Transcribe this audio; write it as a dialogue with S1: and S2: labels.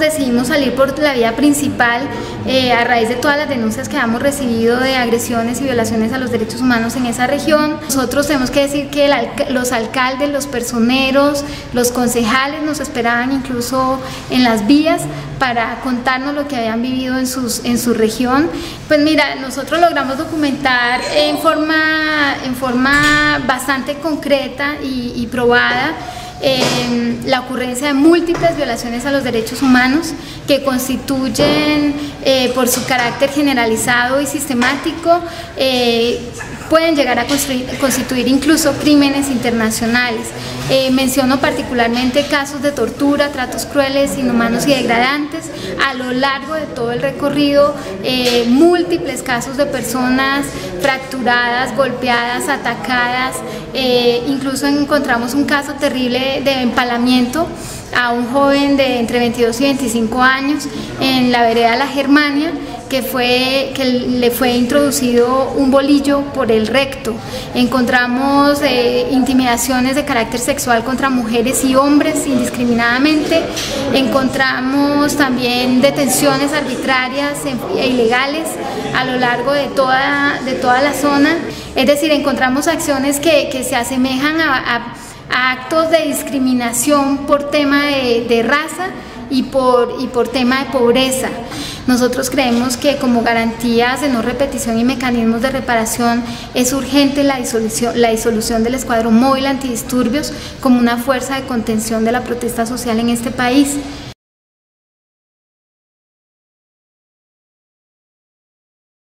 S1: decidimos salir por la vía principal a raíz de todas las denuncias que hemos recibido de agresiones y violaciones a los derechos humanos en esa región. Nosotros tenemos que decir que los alcaldes, los personeros, los concejales nos esperaban incluso en las vías para contarnos lo que habían vivido en su región. Pues mira, nosotros logramos documentar en forma bastante concreta y probada la ocurrencia de múltiples violaciones a los derechos humanos que constituyen, por su carácter generalizado y sistemático, pueden llegar a constituir incluso crímenes internacionales. Menciono particularmente casos de tortura, tratos crueles, inhumanos y degradantes. A lo largo de todo el recorrido, múltiples casos de personas fracturadas, golpeadas, atacadas. Incluso encontramos un caso terrible de empalamiento a un joven de entre 22 y 25 años en la vereda La Germania, que le fue introducido un bolillo por el recto. Encontramos intimidaciones de carácter sexual contra mujeres y hombres indiscriminadamente. Encontramos también detenciones arbitrarias e ilegales a lo largo de toda la zona. Es decir, encontramos acciones que se asemejan a actos de discriminación por tema de raza y por tema de pobreza. Nosotros creemos que como garantías de no repetición y mecanismos de reparación es urgente la disolución del Escuadrón Móvil Antidisturbios como una fuerza de contención de la protesta social en este país.